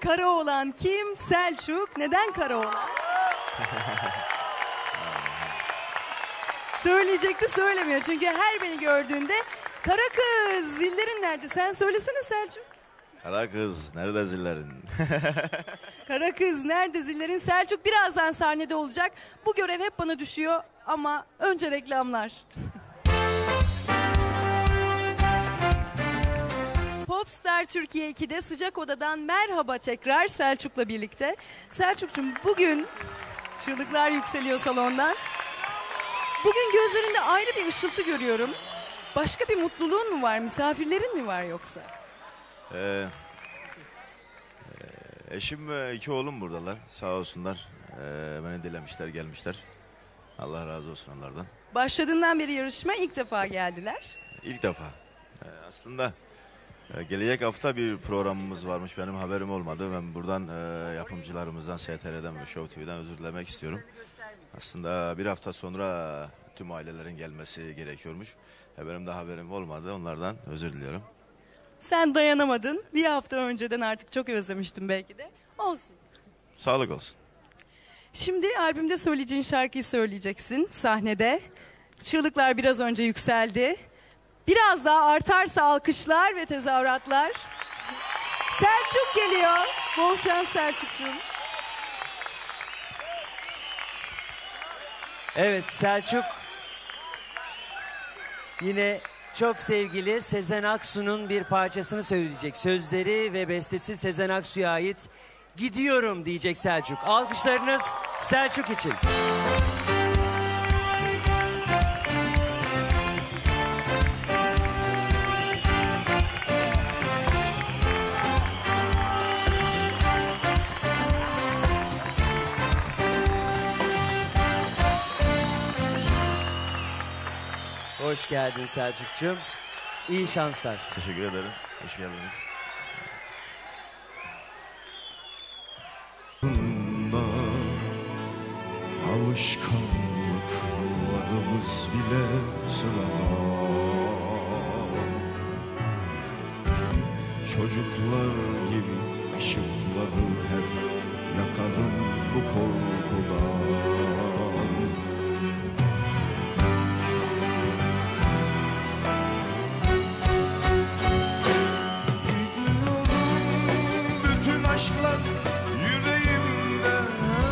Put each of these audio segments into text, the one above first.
Karaoğlan kim? Selçuk. Neden Karaoğlan? Söyleyecekti, söylemiyor. Çünkü her beni gördüğünde kara kız, zillerin nerede? Sen söylesene Selçuk. Kara kız, nerede zillerin? Kara kız, nerede zillerin? Selçuk birazdan sahnede olacak. Bu görev hep bana düşüyor ama önce reklamlar. Popstar Türkiye 2'de Sıcak Oda'dan merhaba tekrar Selçuk'la birlikte. Selçuk'cum bugün çığlıklar yükseliyor salondan. Bugün gözlerinde ayrı bir ışıltı görüyorum. Başka bir mutluluğun mu var? Misafirlerin mi var yoksa? Eşim ve 2 oğlum buradalar. Sağ olsunlar. Beni dilemişler, gelmişler. Allah razı olsun onlardan. Başladığından beri yarışma ilk defa geldiler. İlk defa. Aslında gelecek hafta bir programımız varmış. Benim haberim olmadı. Ben buradan yapımcılarımızdan, STR'den ve Show TV'den özür dilemek istiyorum. Aslında bir hafta sonra tüm ailelerin gelmesi gerekiyormuş. Benim de haberim olmadı. Onlardan özür diliyorum. Sen dayanamadın. Bir hafta önceden artık çok özlemiştim belki de. Olsun. Sağlık olsun. Şimdi albümde söyleyeceğin şarkıyı söyleyeceksin sahnede. Çığlıklar biraz önce yükseldi. Biraz daha artarsa alkışlar ve tezahüratlar. Selçuk geliyor. Bol şans Selçukcuğum. Evet, Selçuk yine çok sevgili Sezen Aksu'nun bir parçasını söyleyecek. Sözleri ve bestesi Sezen Aksu'ya ait. Gidiyorum diyecek Selçuk. Alkışlarınız Selçuk için. Hoş geldin Selçukcuğum. İyi şanslar. Teşekkür ederim. Hoş geldiniz. Alışkanlıklarımız bile sıradan. Çocuklar gibi ışıkları hep yakarım bu korkudan. Aşklar yüreğimden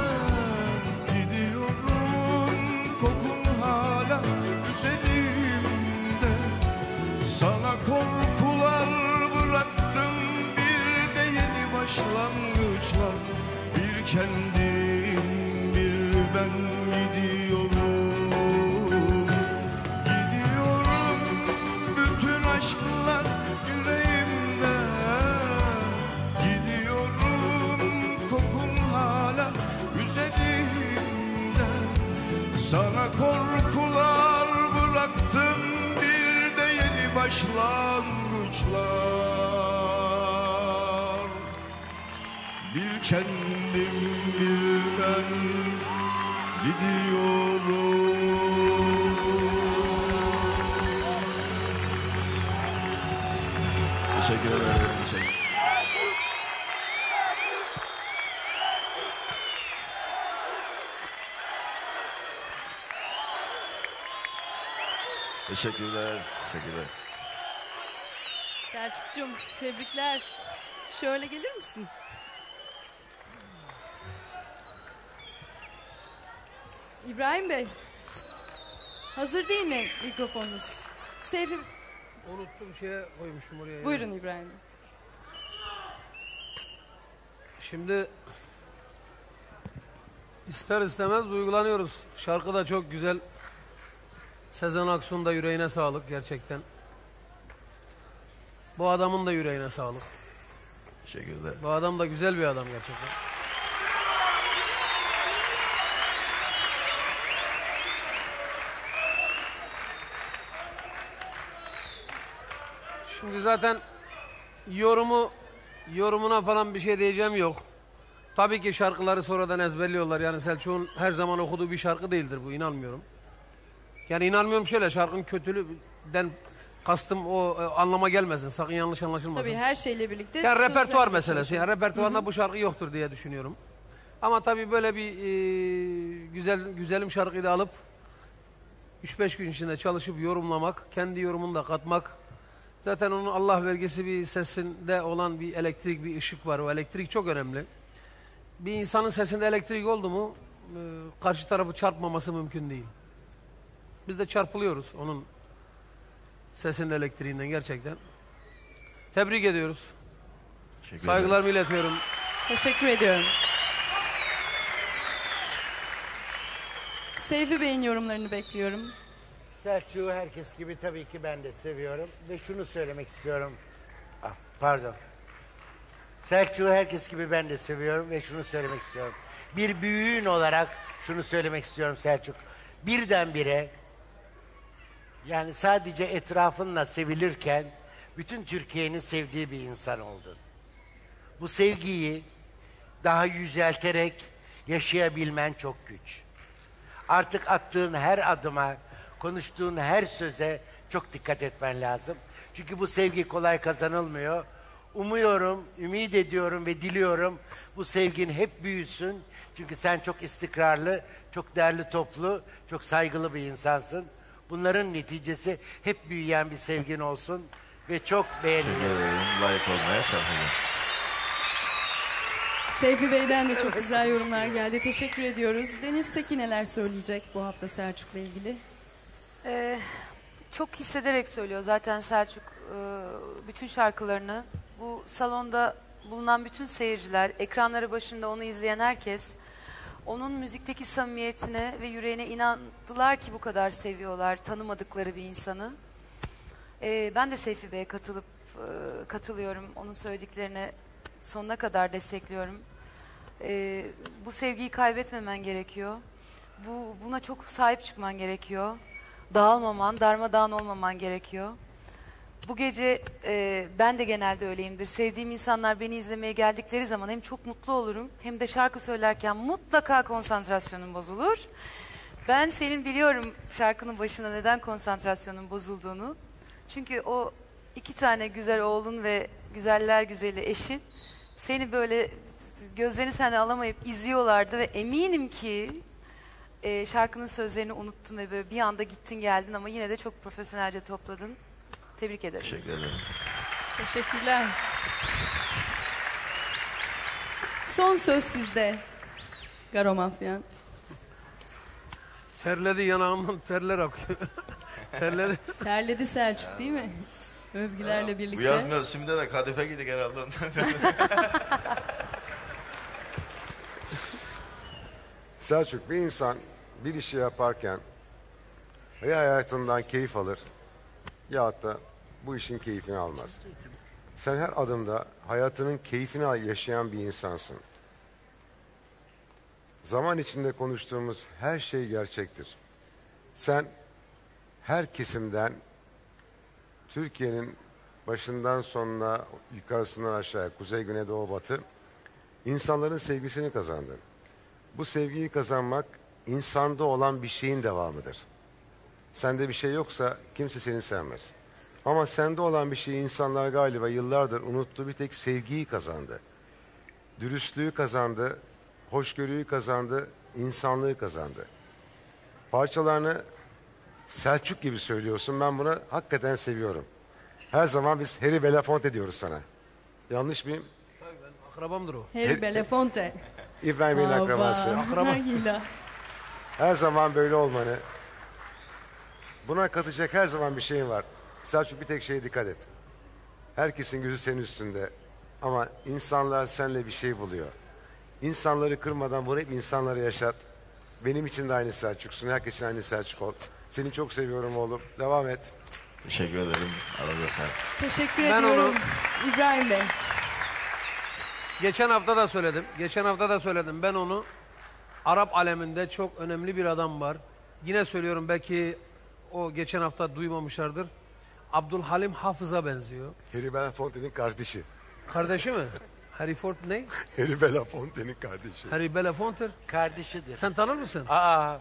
gidiyorum, kokun hala üzerimde. Sana korkular bıraktım, bir de yeni başlangıçlar. Bir kendim, bir ben gidiyorum. Gidiyorum, bütün aşklar yüreğimden. Sana korkular bıraktım, bir de yeni başlangıçlar. Bir kendim, bir ben gidiyorum. Teşekkür ederim. Teşekkür. Teşekkürler. Teşekkürler. Selçukcuğum tebrikler. Şöyle gelir misin? İbrahim Bey. Hazır değil mi mikrofonunuz? Seyfi... Unuttum, şeye koymuşum oraya. Buyurun İbrahim Bey. Şimdi ister istemez duygulanıyoruz. Şarkı da çok güzel. Sezen Aksu'nun da yüreğine sağlık gerçekten. Bu adamın da yüreğine sağlık. Teşekkür ederim. Bu adam da güzel bir adam gerçekten. Şimdi zaten yorumuna falan bir şey diyeceğim yok. Tabii ki şarkıları sonradan ezberliyorlar. Yani Selçuk'un her zaman okuduğu bir şarkı değildir bu, inanmıyorum. Yani inanmıyorum şöyle, şarkının kötülüğünden Kastım o anlama gelmesin. Sakın yanlış anlaşılmasın. Tabii her şeyle birlikte. Yani repertuar sözler meselesi. Yani repertuarında bu şarkı yoktur diye düşünüyorum. Ama tabii böyle bir güzelim şarkıyı da alıp 3-5 gün içinde çalışıp yorumlamak, kendi yorumunu da katmak. Zaten onun Allah vergisi bir sesinde olan bir elektrik, bir ışık var. O elektrik çok önemli. Bir insanın sesinde elektrik oldu mu karşı tarafı çarpmaması mümkün değil. Biz de çarpılıyoruz onun sesinin elektriğinden gerçekten. Tebrik ediyoruz. Saygılarımı iletiyorum. Teşekkür ediyorum. Seyfi Bey'in yorumlarını bekliyorum. Selçuk'u herkes gibi tabii ki ben de seviyorum. Ve şunu söylemek istiyorum. Pardon. Selçuk'u herkes gibi ben de seviyorum ve şunu söylemek istiyorum. Bir büyüğün olarak şunu söylemek istiyorum Selçuk. Birdenbire yani sadece etrafınla sevilirken bütün Türkiye'nin sevdiği bir insan oldun. Bu sevgiyi daha yücelterek yaşayabilmen çok güç. Artık attığın her adıma, konuştuğun her söze çok dikkat etmen lazım. Çünkü bu sevgi kolay kazanılmıyor. Umuyorum, ümit ediyorum ve diliyorum bu sevgin hep büyüsün. Çünkü sen çok istikrarlı, çok değerli toplu, çok saygılı bir insansın. Bunların neticesi hep büyüyen bir sevgin olsun ve çok beğeniyorum. Layık olmaya çalışacağım. Seyfi Bey'den de çok güzel yorumlar geldi. Teşekkür ediyoruz. Deniz Tekin neler söyleyecek bu hafta Selçuk'la ilgili? Çok hissederek söylüyor zaten Selçuk bütün şarkılarını. Bu salonda bulunan bütün seyirciler, ekranları başında onu izleyen herkes onun müzikteki samimiyetine ve yüreğine inandılar ki bu kadar seviyorlar tanımadıkları bir insanı. Ben de Seyfi Bey'e katılıyorum. Onun söylediklerine sonuna kadar destekliyorum. Bu sevgiyi kaybetmemen gerekiyor. Buna çok sahip çıkman gerekiyor. Dağılmaman, darmadağın olmaman gerekiyor. Bu gece ben de genelde öyleyimdir. Sevdiğim insanlar beni izlemeye geldikleri zaman hem çok mutlu olurum hem de şarkı söylerken mutlaka konsantrasyonum bozulur. Ben senin biliyorum şarkının başında neden konsantrasyonun bozulduğunu. Çünkü o 2 tane güzel oğlun ve güzeller güzeli eşin seni böyle gözlerini senden alamayıp izliyorlardı ve eminim ki şarkının sözlerini unuttun ve böyle bir anda gittin geldin ama yine de çok profesyonelce topladın. Tebrik ederim. Teşekkür ederim. Teşekkürler. Son söz sizde. Garo Mafyan. Terledi yanağımdan terler akıyor. Terledi. Terledi Selçuk değil mi? Övgülerle birlikte. Bu yaz mevsiminde de kadife gidik herhalde. Selçuk, bir insan bir işi yaparken ya hayatından keyif alır ya da bu işin keyfini almaz. Sen her adımda hayatının keyfini yaşayan bir insansın. Zaman içinde konuştuğumuz her şey gerçektir. Sen her kesimden Türkiye'nin başından sonuna, yukarısından aşağıya, kuzey, güney, doğu, batı insanların sevgisini kazandın. Bu sevgiyi kazanmak insanda olan bir şeyin devamıdır. Sende bir şey yoksa kimse seni sevmez. Ama sende olan bir şeyi insanlar galiba yıllardır unuttu, bir tek sevgiyi kazandı. Dürüstlüğü kazandı, hoşgörüyü kazandı, insanlığı kazandı. Parçalarını Selçuk gibi söylüyorsun, ben bunu hakikaten seviyorum. Her zaman biz Harry Belafonte diyoruz sana. Yanlış mıyım? Tabii ben akrabamdır o. Harry Belafonte. İbrahim'in akrabası. Akraba. Her zaman böyle olmanı, buna katacak her zaman bir şeyin var. Selçuk, bir tek şeye dikkat et. Herkesin gözü senin üstünde. Ama insanlar seninle bir şey buluyor. İnsanları kırmadan bunu hep insanlara yaşat. Benim için de aynı Selçuk'sun. Herkes için aynı Selçuk ol. Seni çok seviyorum oğlum. Devam et. Teşekkür ederim. Arada sağ. Teşekkür Ben ediyorum. İbrahim Bey. Geçen hafta da söyledim. Ben onu Arap aleminde çok önemli bir adam var. Yine söylüyorum, belki o geçen hafta duymamışlardır. Abdülhalim Hafız'a benziyor. Harry Belafonte'nin kardeşi. Kardeşi mi? Harry Ford ne? Harry Belafonte'nin kardeşi. Harry Belafonte. Kardeşidir. Sen tanır mısın?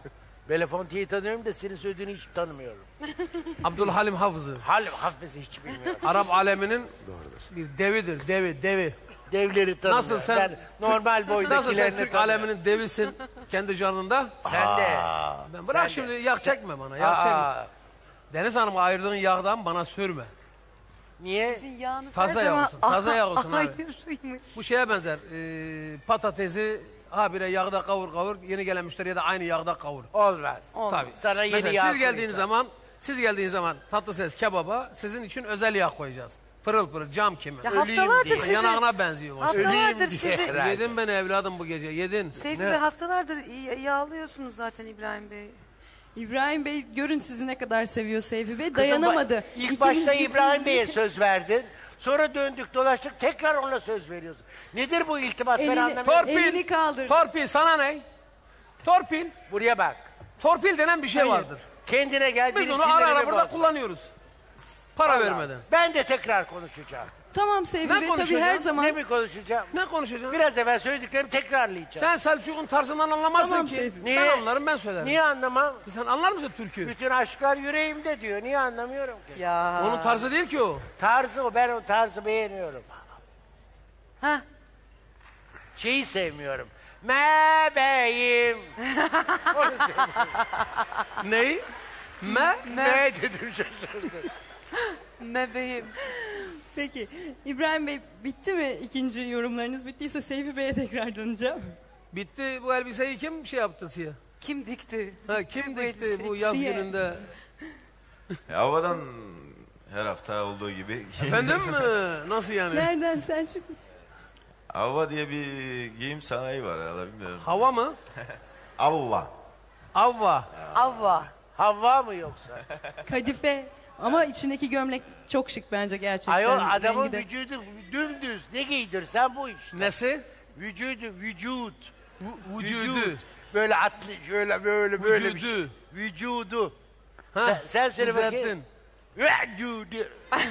Belafonte'yi tanıyorum da senin söylediğini hiç tanımıyorum. Abdülhalim Hafız'ı. Halim Hafiz'i hiç bilmiyorum. Arap aleminin bir devidir, devi. Devleri tanımıyorum. Nasıl sen- Ben normal Nasıl sen boydakilerini Türk tanıyorum. aleminin devisin kendi canında? Sen de. Ben bırak Sen şimdi de. yağ çekme bana, yağ çekme. Aa, Deniz Hanım'a ayırdığın yağdan bana sürme. niye? Yağınız Fazla her yağ zaman olsun, fazla yağ olsun abi. ayrıymış. Bu şeye benzer. Patatesi habire yağda kavur. Yeni gelen müşteriye de aynı yağda kavur. Olmaz. Tabii. Sana yeni Mesela yağ siz geldiğiniz zaman Tatlıses kebaba sizin için özel yağ koyacağız. Pırıl pırıl cam kimi. Ya Öleyim haftalardır diye. sizi, Yanağına benziyor. haftalardır Öleyim diye sizi, herhalde. Yedin beni evladım bu gece, yedin. Seyfi Bey haftalardır yağlıyorsunuz zaten İbrahim Bey. İbrahim Bey görün sizi ne kadar seviyor Seyfi Bey. Dayanamadı. İlk İkiniz başta gittiniz, İbrahim Bey'e söz verdin. Sonra döndük dolaştık tekrar ona söz veriyorsun. Nedir bu iltimas ben Elini- anlamıyorum. Elini kaldır. Torpil sana ne? Torpil. Buraya bak. Torpil denen bir şey Hayır. vardır. Kendine gel. Biz benim onu ara ara sinirimi burada bozma. kullanıyoruz. Para vermeden. Ben de tekrar konuşacağım. Tamam Seyfi Ne Bey tabii her konuşacağım? zaman. Ne mi konuşacağım? Ne konuşacaksın? Biraz evvel söylediklerimi tekrarlayacağım. Sen Selçuk'un tarzından anlamazsın Tamam ki. Seyfi. Niye? Ben anlarım, ben söylerim. Niye anlamam? Sen anlar mısın türkü? Bütün aşklar yüreğimde diyor. Niye anlamıyorum ki? Ya. Onun tarzı değil ki o. Tarzı o. Ben o tarzı beğeniyorum. Heh. Şeyi sevmiyorum. Mebeyim. Onu sevmiyorum. Neyi? Ne dedim şaşırdım. Mebeğim. Peki İbrahim Bey bitti mi ikinci yorumlarınız? Bittiyse Seyfi Bey'e tekrar döneceğim. Bitti, bu elbiseyi kim şey yaptı siyah? Kim dikti? Ha, kim Bu dikti elbiseyi bu yaz siyah. gününde? Havadan her hafta olduğu gibi. Efendim mi? Nasıl yani? Nereden Selçuk? Avva diye bir giyim sanayi var herhalde bilmiyorum. Hava mı? Avva. Avva. Avva. Havva mı yoksa? Kadife. Ama içindeki gömlek çok şık bence gerçekten. Ayol adamın Rengi de- vücudu dümdüz. Ne giydirsen bu işte. Nesi? Vücut. Vücudu. Böyle atlı, şöyle böyle bir şey. Vücudu. Vücudu. Ha, Sen söyle bakayım. düzelttin. Vücudu.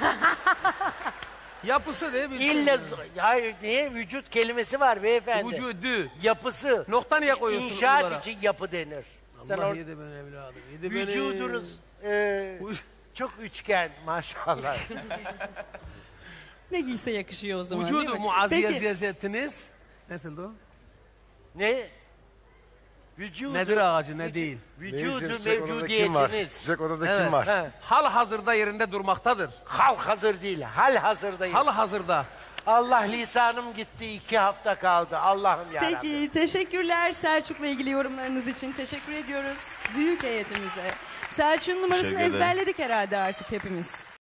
Yapısı değil mi? İlla, hayır niye? Vücut kelimesi var beyefendi. Vücudu. Yapısı. Nokta niye koyuyorsun İnşaat bunlara? için yapı denir. Sen Allah or- yedi beni evladım. Yedi beni. vücudunuz çok üçgen maşallah. Ne giyse yakışıyor o zaman değil Vücudu mi? muazzezetiniz. Nasıl o? Ne? Vücudu. Nedir ağacı ne değil? Vücudu Sıcak odada kim var? mevcudiyetiniz. Sıcak odada Evet. kim var? Ha, Hal hazırda yerinde durmaktadır. hal hazır değil. Hal hazırdayım. Hal hazırda. Allah lisanım gitti 2 hafta kaldı. Allah'ım yarabbim. Peki teşekkürler Selçuk'la ilgili yorumlarınız için. Teşekkür ediyoruz büyük heyetimize. Selçuk'un numarasını Teşekkür ederim. ezberledik herhalde artık hepimiz.